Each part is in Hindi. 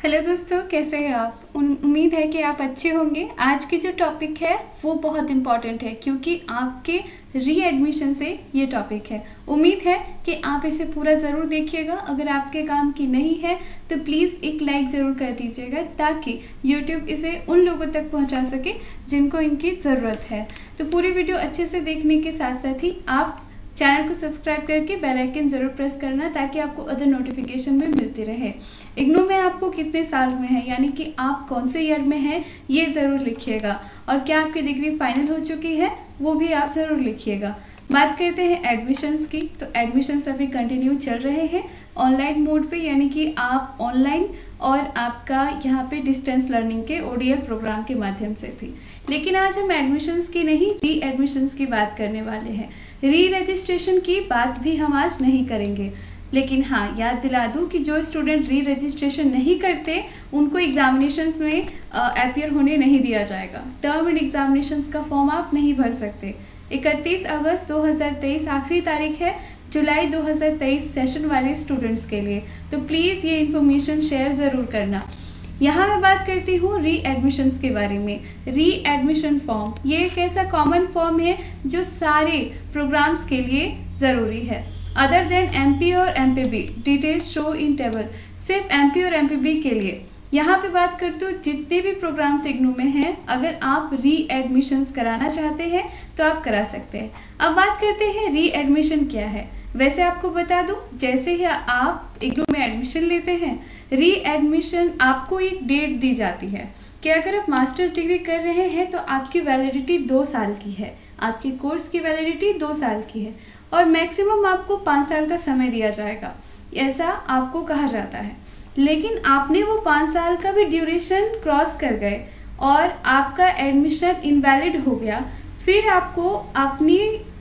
हेलो दोस्तों, कैसे हैं आप। उम्मीद है कि आप अच्छे होंगे। आज की जो टॉपिक है वो बहुत इम्पॉर्टेंट है क्योंकि आपके रीएडमिशन से ये टॉपिक है। उम्मीद है कि आप इसे पूरा ज़रूर देखिएगा। अगर आपके काम की नहीं है तो प्लीज़ एक लाइक ज़रूर कर दीजिएगा ताकि यूट्यूब इसे उन लोगों तक पहुंचा सके जिनको इनकी ज़रूरत है। तो पूरी वीडियो अच्छे से देखने के साथ साथ ही आप चैनल को सब्सक्राइब करके बेल आइकन जरूर प्रेस करना ताकि आपको अदर नोटिफिकेशन भी मिलती रहे। इग्नू में आपको कितने साल हुए हैं, यानी कि आप कौन से ईयर में हैं, ये ज़रूर लिखिएगा। और क्या आपकी डिग्री फाइनल हो चुकी है वो भी आप ज़रूर लिखिएगा। बात करते हैं एडमिशन्स की। तो एडमिशन्स अभी कंटिन्यू चल रहे हैं ऑनलाइन मोड पे, यानी कि आप ऑनलाइन और आपका यहाँ पे डिस्टेंस लर्निंग के ODL प्रोग्राम के माध्यम से भी। लेकिन आज हम एडमिशन्स की नहीं, री एडमिशन्स की बात करने वाले हैं। री रजिस्ट्रेशन की बात भी हम आज नहीं करेंगे, लेकिन हाँ याद दिला दूं कि जो स्टूडेंट री रजिस्ट्रेशन नहीं करते उनको एग्जामिनेशंस में अपीयर होने नहीं दिया जाएगा। टर्म एंड एग्जामिनेशंस का फॉर्म आप नहीं भर सकते। 31 अगस्त 2023 आखिरी तारीख है जुलाई 2023 सेशन वाले स्टूडेंट्स के लिए। तो प्लीज़ ये इन्फॉर्मेशन शेयर ज़रूर करना। यहाँ मैं बात करती हूँ री एडमिशन्स के बारे में। री एडमिशन फॉर्म ये एक ऐसा कॉमन फॉर्म है जो सारे प्रोग्राम्स के लिए ज़रूरी है। अदर देन MP और MPB details show in table. सिर्फ MP और MPB के लिए यहाँ पे बात करते हो जितने भी प्रोग्राम्स इग्नू में हैं, अगर आप री एडमिशन्स कराना चाहते हैं तो आप करा सकते हैं। अब बात करते हैं री एडमिशन क्या है। वैसे आपको बता दूं, जैसे ही आप इग्नू में एडमिशन लेते हैं, री एडमिशन आपको एक डेट दी जाती है कि अगर आप मास्टर्स डिग्री कर रहे हैं तो आपकी वैलिडिटी 2 साल की है। आपकी कोर्स की वैलिडिटी 2 साल की है और मैक्सिमम आपको 5 साल का समय दिया जाएगा, ऐसा आपको कहा जाता है। लेकिन आपने वो 5 साल का भी ड्यूरेशन क्रॉस कर गए और आपका एडमिशन इनवैलिड हो गया, फिर आपको अपनी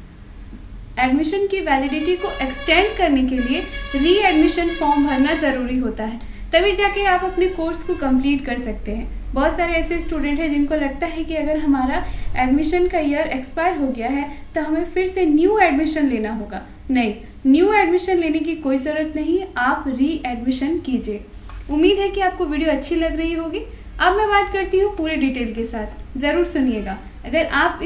एडमिशन की वैलिडिटी को एक्सटेंड करने के लिए री एडमिशन फॉर्म भरना ज़रूरी होता है। तभी जाके आप अपने कोर्स को कंप्लीट कर सकते हैं। बहुत सारे ऐसे स्टूडेंट हैं जिनको लगता है कि अगर हमारा एडमिशन का ईयर एक्सपायर हो गया है तो हमें फिर से न्यू एडमिशन लेना होगा। नहीं, न्यू एडमिशन लेने की कोई ज़रूरत नहीं, आप री एडमिशन कीजिए। उम्मीद है कि आपको वीडियो अच्छी लग रही होगी। अब मैं बात करती हूँ पूरे डिटेल के साथ, ज़रूर सुनिएगा। अगर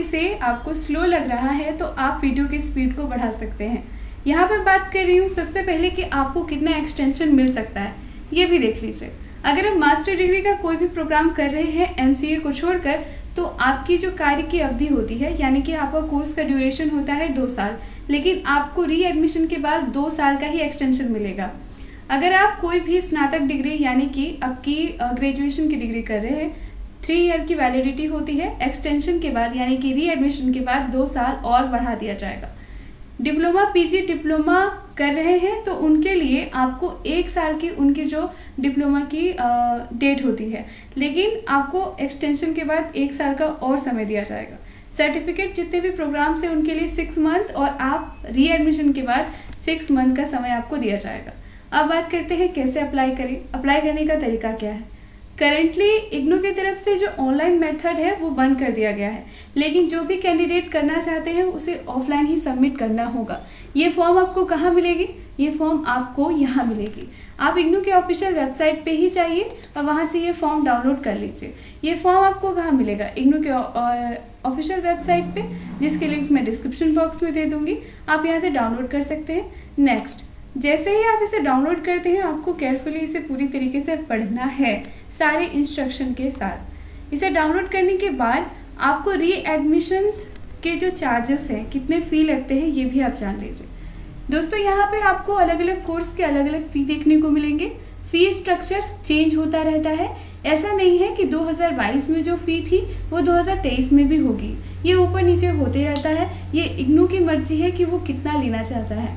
आपको स्लो लग रहा है तो आप वीडियो की स्पीड को बढ़ा सकते हैं। यहाँ पे बात कर रही हूँ सबसे पहले कि आपको कितना एक्सटेंशन मिल सकता है, ये भी देख लीजिए। अगर आप मास्टर डिग्री का कोई भी प्रोग्राम कर रहे हैं MCA को छोड़कर, तो आपकी जो कार्य की अवधि होती है, यानी कि आपका कोर्स का ड्यूरेशन होता है 2 साल, लेकिन आपको री एडमिशन के बाद 2 साल का ही एक्सटेंशन मिलेगा। अगर आप कोई भी स्नातक डिग्री यानी कि आपकी ग्रेजुएशन की डिग्री कर रहे हैं, 3 ईयर की वैलिडिटी होती है। एक्सटेंशन के बाद यानी कि री एडमिशन के बाद 2 साल और बढ़ा दिया जाएगा। डिप्लोमा PG डिप्लोमा कर रहे हैं तो उनके लिए आपको 1 साल की उनकी जो डिप्लोमा की डेट होती है, लेकिन आपको एक्सटेंशन के बाद 1 साल का और समय दिया जाएगा। सर्टिफिकेट जितने भी प्रोग्राम्स हैं उनके लिए 6 मंथ और आप री एडमिशन के बाद 6 मंथ का समय आपको दिया जाएगा। अब बात करते हैं कैसे अप्लाई करें। अप्लाई करने का तरीका क्या है। करेंटली इग्नू की तरफ से जो ऑनलाइन मेथड है वो बंद कर दिया गया है, लेकिन जो भी कैंडिडेट करना चाहते हैं उसे ऑफलाइन ही सबमिट करना होगा। ये फॉर्म आपको कहाँ मिलेगी? ये फॉर्म आपको यहाँ मिलेगी। आप इग्नू के ऑफिशियल वेबसाइट पे ही जाइए और वहाँ से ये फॉर्म डाउनलोड कर लीजिए। ये फॉर्म आपको कहाँ मिलेगा? इग्नू के ऑफिशियल वेबसाइट पे, जिसके लिंक मैं डिस्क्रिप्शन बॉक्स में दे दूँगी। आप यहाँ से डाउनलोड कर सकते हैं। नेक्स्ट, जैसे ही आप इसे डाउनलोड करते हैं आपको केयरफुली इसे पूरी तरीके से पढ़ना है, सारे इंस्ट्रक्शन के साथ। इसे डाउनलोड करने के बाद आपको री एडमिशन्स के जो चार्जेस हैं, कितने फ़ी लगते हैं, ये भी आप जान लीजिए। दोस्तों यहाँ पे आपको अलग अलग कोर्स के अलग अलग फ़ी देखने को मिलेंगे। फ़ी स्ट्रक्चर चेंज होता रहता है। ऐसा नहीं है कि 2022 में जो फ़ी थी वो 2023 में भी होगी। ये ऊपर नीचे होते रहता है। ये इग्नू की मर्जी है कि वो कितना लेना चाहता है।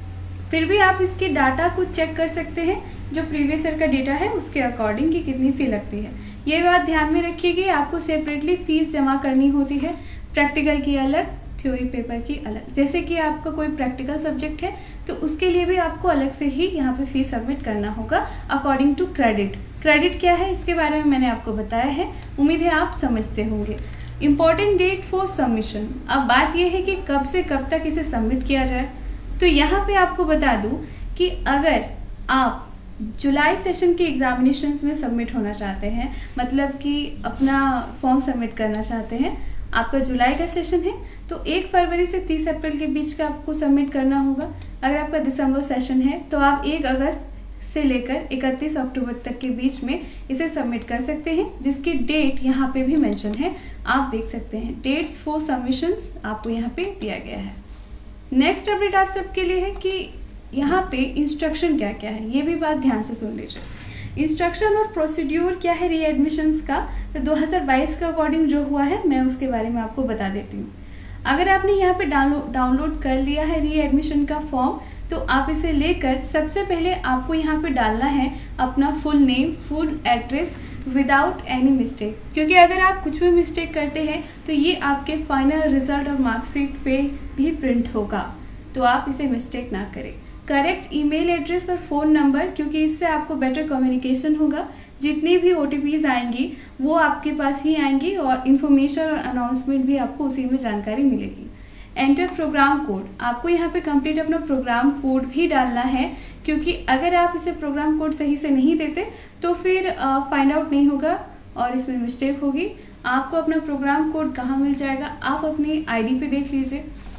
फिर भी आप इसके डाटा को चेक कर सकते हैं, जो प्रीवियस ईयर का डेटा है उसके अकॉर्डिंग कि कितनी फ़ी लगती है। ये बात ध्यान में रखिएगा, आपको सेपरेटली फ़ीस जमा करनी होती है। प्रैक्टिकल की अलग, थ्योरी पेपर की अलग। जैसे कि आपका कोई प्रैक्टिकल सब्जेक्ट है तो उसके लिए भी आपको अलग से ही यहाँ पे फीस सबमिट करना होगा अकॉर्डिंग टू क्रेडिट। क्रेडिट क्या है इसके बारे में मैंने आपको बताया है, उम्मीद है आप समझते होंगे। Important date for submission. अब बात यह है कि कब से कब तक इसे सबमिट किया जाए। तो यहाँ पे आपको बता दूं कि अगर आप जुलाई सेशन के एग्जामिनेशंस में सबमिट होना चाहते हैं, मतलब कि अपना फॉर्म सबमिट करना चाहते हैं, आपका जुलाई का सेशन है तो 1 फरवरी से 30 अप्रैल के बीच का आपको सबमिट करना होगा। अगर आपका दिसंबर सेशन है तो आप 1 अगस्त से लेकर 31 अक्टूबर तक के बीच में इसे सबमिट कर सकते हैं, जिसकी डेट यहाँ पे भी मेंशन है, आप देख सकते हैं। डेट्स फॉर सबमिशंस आपको यहाँ पे दिया गया है। नेक्स्ट अपडेट आप सबके लिए है कि यहाँ पे इंस्ट्रक्शन क्या क्या है, ये भी बात ध्यान से सुन लीजिए। इंस्ट्रक्शन और प्रोसीड्यूर क्या है रीएडमिशंस का, तो 2022 के अकॉर्डिंग जो हुआ है मैं उसके बारे में आपको बता देती हूँ। अगर आपने यहाँ पे डाउनलोड कर लिया है रीएडमिशन का फॉर्म, तो आप इसे लेकर सबसे पहले आपको यहाँ पे डालना है अपना full name, full address without any mistake, क्योंकि अगर आप कुछ भी मिस्टेक करते हैं तो ये आपके फाइनल रिजल्ट और मार्कशीट पे भी प्रिंट होगा, तो आप इसे मिस्टेक ना करें। करेक्ट ईमेल एड्रेस और फ़ोन नंबर, क्योंकि इससे आपको बेटर कम्युनिकेशन होगा। जितनी भी OTPs आएंगी वो आपके पास ही आएंगी और इन्फॉर्मेशन और अनाउंसमेंट भी आपको उसी में जानकारी मिलेगी। एंटर प्रोग्राम कोड, आपको यहाँ पे कंप्लीट अपना प्रोग्राम कोड भी डालना है, क्योंकि अगर आप इसे प्रोग्राम कोड सही से नहीं देते तो फिर फाइंड आउट नहीं होगा और इसमें मिस्टेक होगी। आपको अपना प्रोग्राम कोड कहाँ मिल जाएगा, आप अपनी ID पे देख लीजिए।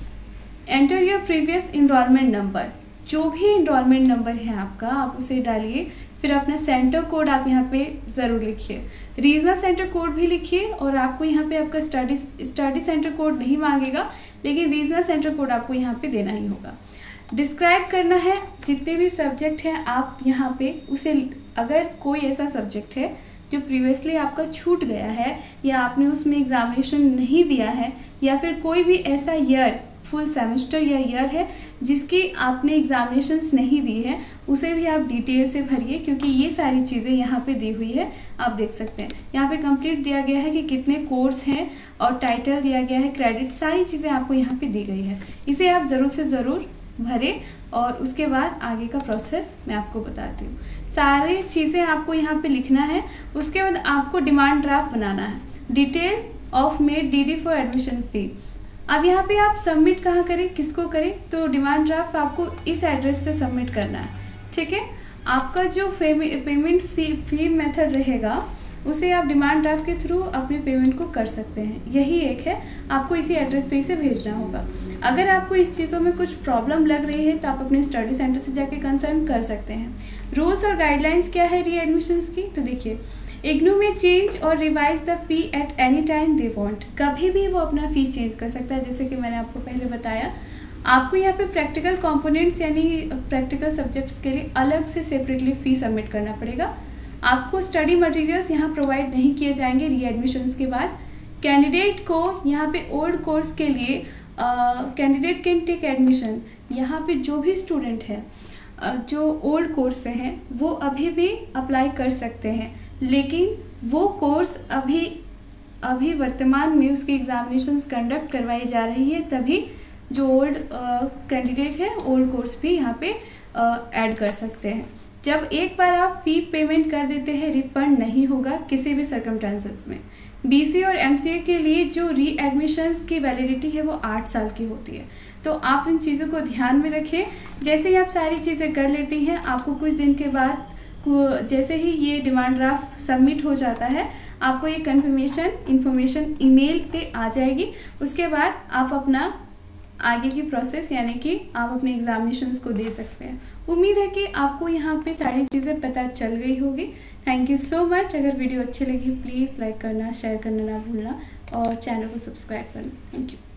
Enter your previous enrolment number, जो भी इनरोलमेंट नंबर है आपका आप उसे डालिए। फिर अपना सेंटर कोड आप यहाँ पे ज़रूर लिखिए, रीजनल सेंटर कोड भी लिखिए, और आपको यहाँ पे आपका स्टडी सेंटर कोड नहीं मांगेगा, लेकिन रीजनल सेंटर कोड आपको यहाँ पे देना ही होगा। डिस्क्राइब करना है जितने भी सब्जेक्ट हैं आप यहाँ पे उसे, अगर कोई ऐसा सब्जेक्ट है जो प्रीवियसली आपका छूट गया है या आपने उसमें एग्जामिनेशन नहीं दिया है, या फिर कोई भी ऐसा ईयर, फुल सेमेस्टर या ईयर है जिसकी आपने एग्जामिनेशंस नहीं दी है, उसे भी आप डिटेल से भरिए, क्योंकि ये सारी चीज़ें यहाँ पे दी हुई है, आप देख सकते हैं। यहाँ पे कंप्लीट दिया गया है कि कितने कोर्स हैं और टाइटल दिया गया है, क्रेडिट, सारी चीज़ें आपको यहाँ पे दी गई है। इसे आप ज़रूर से ज़रूर भरें और उसके बाद आगे का प्रोसेस मैं आपको बताती हूँ। सारी चीज़ें आपको यहाँ पे लिखना है। उसके बाद आपको डिमांड ड्राफ्ट बनाना है, detail of made DD for admission fee. अब यहाँ पे आप सबमिट कहाँ करें, किसको करें, तो डिमांड ड्राफ्ट आपको इस एड्रेस पे सबमिट करना है, ठीक है। आपका जो पेमेंट फी मेथड रहेगा उसे आप डिमांड ड्राफ्ट के थ्रू अपने पेमेंट को कर सकते हैं, यही एक है, आपको इसी एड्रेस पे इसे भेजना होगा। अगर आपको इस चीज़ों में कुछ प्रॉब्लम लग रही है तो आप अपने स्टडी सेंटर से जाके कंसर्न कर सकते हैं। रूल्स और गाइडलाइंस क्या है रीएडमिशंस की, तो देखिए, इग्नू में चेंज और revise the fee at any time they want, कभी भी वो अपना फीस चेंज कर सकता है, जैसे कि मैंने आपको पहले बताया। आपको यहाँ पे प्रैक्टिकल कंपोनेंट्स यानी प्रैक्टिकल सब्जेक्ट्स के लिए अलग से सेपरेटली फी सबमिट करना पड़ेगा। आपको स्टडी मटेरियल्स यहाँ प्रोवाइड नहीं किए जाएंगे रीएडमिशंस के बाद। कैंडिडेट को यहाँ पे ओल्ड कोर्स के लिए कैंडिडेट कैन टेक एडमिशन, यहाँ पे जो भी स्टूडेंट है जो ओल्ड कोर्स से हैं वो अभी भी अप्लाई कर सकते हैं, लेकिन वो कोर्स अभी वर्तमान में उसकी एग्जामिनेशंस कंडक्ट करवाई जा रही है, तभी जो ओल्ड कैंडिडेट है ओल्ड कोर्स भी यहाँ पे ऐड कर सकते हैं। जब एक बार आप फी पेमेंट कर देते हैं रिफंड नहीं होगा किसी भी सर्कमस्टेंसेस में। BCA और MCA के लिए जो रीएडमिशंस की वैलिडिटी है वो 8 साल की होती है, तो आप इन चीज़ों को ध्यान में रखें। जैसे ही आप सारी चीज़ें कर लेती हैं, आपको कुछ दिन के बाद जैसे ही ये डिमांड ड्राफ्ट सबमिट हो जाता है, आपको ये इन्फॉर्मेशन ईमेल पे आ जाएगी। उसके बाद आप अपना आगे की प्रोसेस यानी कि आप अपने एग्जामिनेशंस को दे सकते हैं। उम्मीद है कि आपको यहाँ पे सारी चीज़ें पता चल गई होगी। Thank you so much. अगर वीडियो अच्छी लगी प्लीज़ लाइक करना, शेयर करना ना भूलना और चैनल को सब्सक्राइब करना। Thank you.